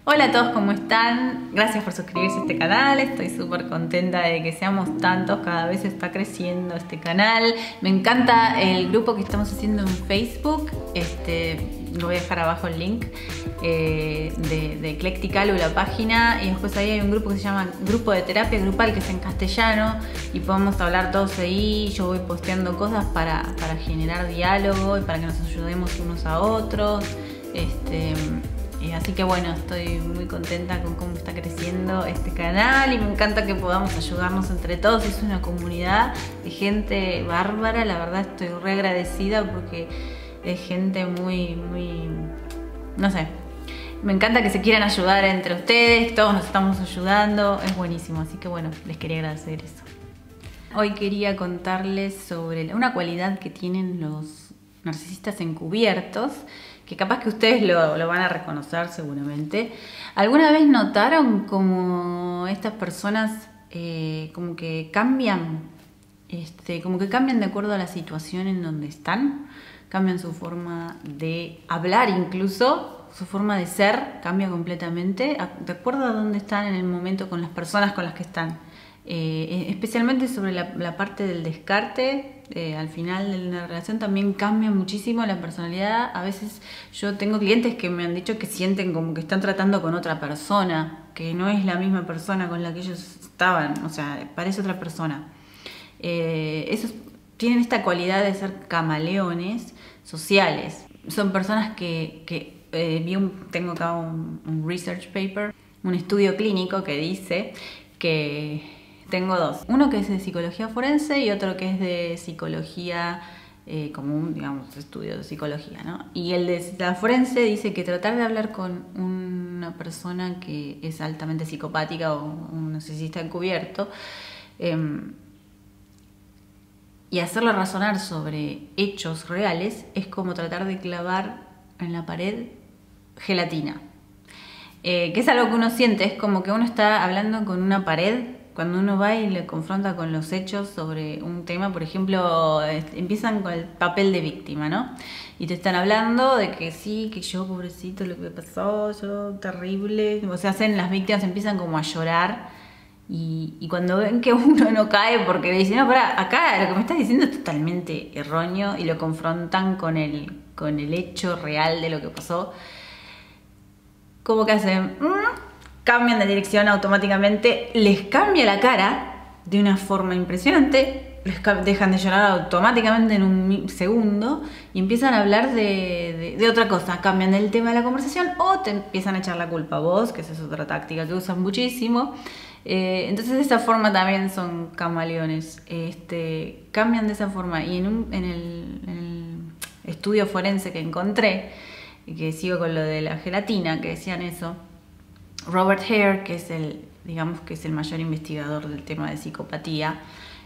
Hola a todos, ¿cómo están? Gracias por suscribirse a este canal, estoy súper contenta de que seamos tantos, cada vez está creciendo este canal. Me encanta el grupo que estamos haciendo en Facebook, lo voy a dejar abajo el link de Eclecticalu, la página, y después ahí hay un grupo que se llama Grupo de Terapia Grupal, que es en castellano, y podemos hablar todos ahí. Yo voy posteando cosas para generar diálogo y para que nos ayudemos unos a otros. Así que bueno, estoy muy contenta con cómo está creciendo este canal y me encanta que podamos ayudarnos entre todos. Es una comunidad de gente bárbara, la verdad estoy re agradecida porque es gente muy, no sé, me encanta que se quieran ayudar entre ustedes, todos nos estamos ayudando, es buenísimo, así que bueno, les quería agradecer eso. Hoy quería contarles sobre una cualidad que tienen los narcisistas encubiertos, que capaz que ustedes lo van a reconocer seguramente. ¿Alguna vez notaron como estas personas como que cambian? Como que cambian de acuerdo a la situación en donde están, cambian su forma de hablar, incluso su forma de ser cambia completamente de acuerdo a dónde están en el momento, con las personas con las que están. Especialmente sobre la parte del descarte, al final de una relación también cambia muchísimo la personalidad. A veces yo tengo clientes que me han dicho que sienten como que están tratando con otra persona, que no es la misma persona con la que ellos estaban, o sea, parece otra persona. Esos tienen esta cualidad de ser camaleones sociales. Son personas que tengo acá un research paper, un estudio clínico que dice que tengo dos. Uno que es de psicología forense y otro que es de psicología común, digamos, estudio de psicología, ¿no? Y el de la forense dice que tratar de hablar con una persona que es altamente psicopática o un narcisista encubierto y hacerlo razonar sobre hechos reales es como tratar de clavar en la pared gelatina. Que es algo que uno siente, es como que uno está hablando con una pared. Cuando uno va y le confronta con los hechos sobre un tema, por ejemplo, empiezan con el papel de víctima, ¿no? Y te están hablando de que sí, que yo, pobrecito, lo que me pasó, yo, terrible. O sea, las víctimas empiezan como a llorar y cuando ven que uno no cae porque le dicen, no, pará, acá lo que me estás diciendo es totalmente erróneo y lo confrontan con el hecho real de lo que pasó, como que hacen... cambian de dirección automáticamente, les cambia la cara de una forma impresionante, dejan de llorar automáticamente en un segundo y empiezan a hablar de otra cosa, cambian el tema de la conversación o te empiezan a echar la culpa a vos, que esa es otra táctica que usan muchísimo. Entonces de esa forma también son camaleones, cambian de esa forma. Y en el estudio forense que encontré, que sigo con lo de la gelatina, que decían eso, Robert Hare, que es el mayor investigador del tema de psicopatía,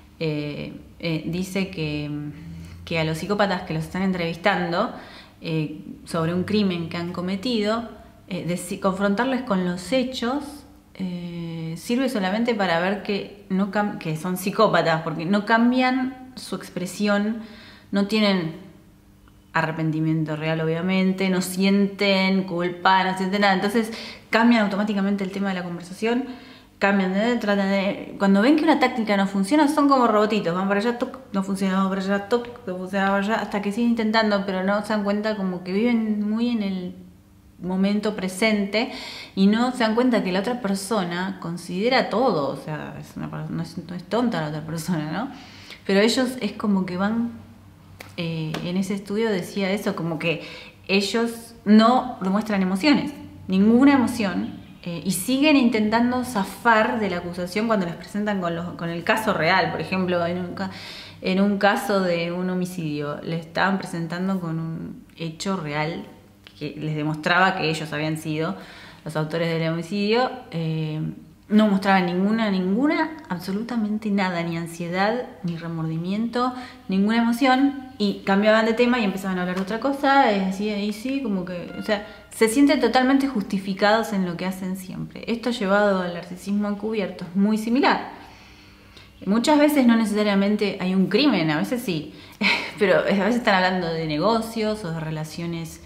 dice que a los psicópatas que los están entrevistando sobre un crimen que han cometido, confrontarles con los hechos sirve solamente para ver que son psicópatas, porque no cambian su expresión, no tienen arrepentimiento real, obviamente, no sienten culpa, no sienten nada, entonces cambian automáticamente el tema de la conversación, cuando ven que una táctica no funciona, son como robotitos, van para allá, toc, no funciona, van para allá, toc, no funciona, para allá, hasta que siguen intentando, pero no se dan cuenta, como que viven muy en el momento presente y no se dan cuenta que la otra persona considera todo, o sea, no es tonta la otra persona, ¿no? Pero ellos es como que van... en ese estudio decía eso, como que ellos no demuestran emociones, ninguna emoción, y siguen intentando zafar de la acusación cuando les presentan con el caso real. Por ejemplo, en un caso de un homicidio, le estaban presentando con un hecho real que les demostraba que ellos habían sido los autores del homicidio. No mostraban ninguna, absolutamente nada, ni ansiedad, ni remordimiento, ninguna emoción, y cambiaban de tema y empezaban a hablar de otra cosa, y sí, como que, o sea, se sienten totalmente justificados en lo que hacen siempre. Esto llevado al narcisismo encubierto es muy similar. Muchas veces no necesariamente hay un crimen, a veces sí, pero a veces están hablando de negocios o de relaciones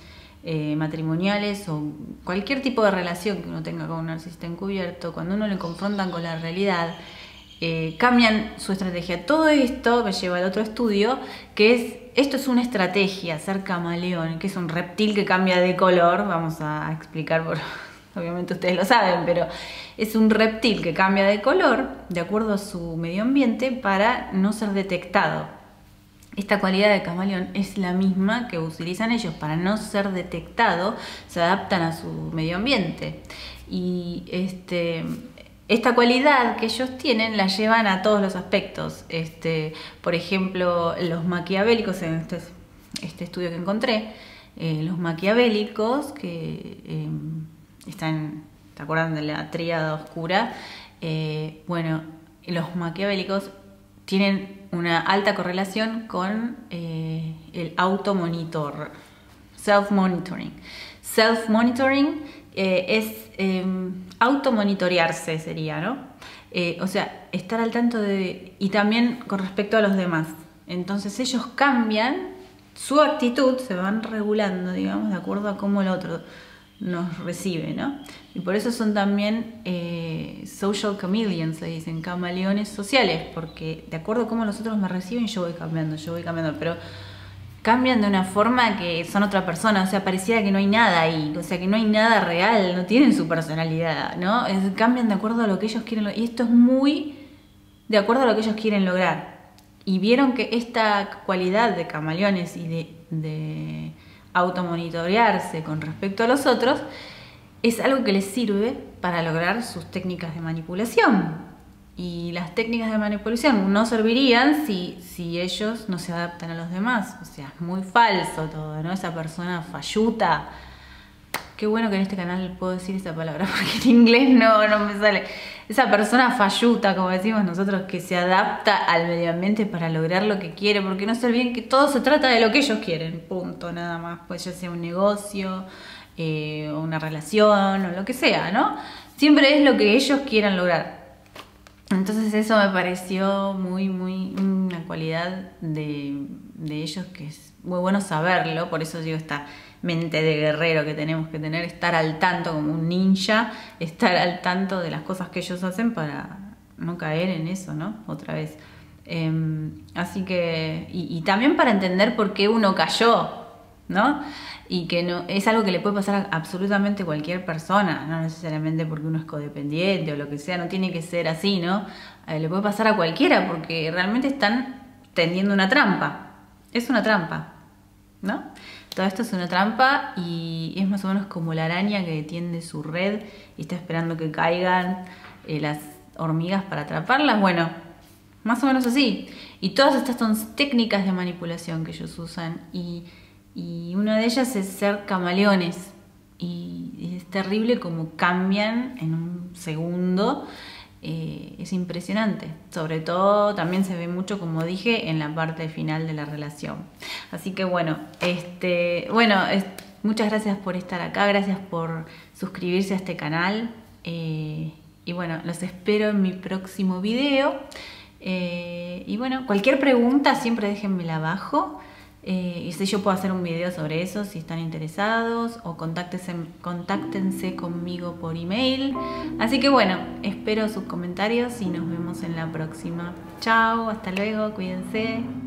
matrimoniales o cualquier tipo de relación que uno tenga con un narcisista encubierto, cuando uno le confrontan con la realidad, cambian su estrategia. Todo esto me lleva al otro estudio, que es, esto es una estrategia, ser camaleón, que es un reptil que cambia de color. Vamos a explicar, obviamente ustedes lo saben, pero es un reptil que cambia de color de acuerdo a su medio ambiente para no ser detectado. Esta cualidad de camaleón es la misma que utilizan ellos para no ser detectado, se adaptan a su medio ambiente. Y esta cualidad que ellos tienen la llevan a todos los aspectos. Por ejemplo, los maquiavélicos, en este estudio que encontré, los maquiavélicos que están, ¿te acuerdan de la tríada oscura? Bueno, los maquiavélicos tienen una alta correlación con el automonitor, self-monitoring. Self-monitoring es automonitorearse sería, ¿no? O sea, estar al tanto de... y también con respecto a los demás. Entonces ellos cambian su actitud, se van regulando, digamos, de acuerdo a cómo el otro nos recibe, ¿no? Y por eso son también social chameleons, se dicen, camaleones sociales, porque de acuerdo a cómo los otros me reciben, yo voy cambiando, pero cambian de una forma que son otra persona, o sea, pareciera que no hay nada ahí, o sea, que no hay nada real, no tienen su personalidad, ¿no? Cambian de acuerdo a lo que ellos quieren, y esto es muy de acuerdo a lo que ellos quieren lograr. Y vieron que esta cualidad de camaleones y de automonitorearse con respecto a los otros es algo que les sirve para lograr sus técnicas de manipulación. Y las técnicas de manipulación no servirían si ellos no se adaptan a los demás. O sea, es muy falso todo, ¿no? Esa persona falluta. Qué bueno que en este canal puedo decir esa palabra, porque en inglés no me sale. Esa persona falluta, como decimos nosotros, que se adapta al medio ambiente para lograr lo que quiere, porque no se olviden que todo se trata de lo que ellos quieren, punto, nada más. Pues ya sea un negocio, una relación o lo que sea, ¿no? Siempre es lo que ellos quieran lograr. Entonces eso me pareció una cualidad de ellos que es muy bueno saberlo. Por eso digo, esta mente de guerrero que tenemos que tener, estar al tanto como un ninja, estar al tanto de las cosas que ellos hacen para no caer en eso, ¿no? Otra vez. Así que, y también para entender por qué uno cayó, ¿no? Y que no es algo que le puede pasar a absolutamente cualquier persona, no necesariamente porque uno es codependiente o lo que sea, no tiene que ser así, ¿no? Le puede pasar a cualquiera porque realmente están tendiendo una trampa. Es una trampa, ¿no? Todo esto es una trampa y es más o menos como la araña que tiende su red y está esperando que caigan las hormigas para atraparlas. Bueno, más o menos así. Y todas estas son técnicas de manipulación que ellos usan y una de ellas es ser camaleones. Y es terrible como cambian en un segundo. Es impresionante. Sobre todo también se ve mucho, como dije, en la parte final de la relación. Así que bueno, muchas gracias por estar acá, gracias por suscribirse a este canal. Y bueno, los espero en mi próximo video. Y bueno, cualquier pregunta siempre déjenmela abajo. Y si yo puedo hacer un video sobre eso, si están interesados, o contáctense conmigo por email. Así que bueno, espero sus comentarios y nos vemos en la próxima. Chao, hasta luego, cuídense.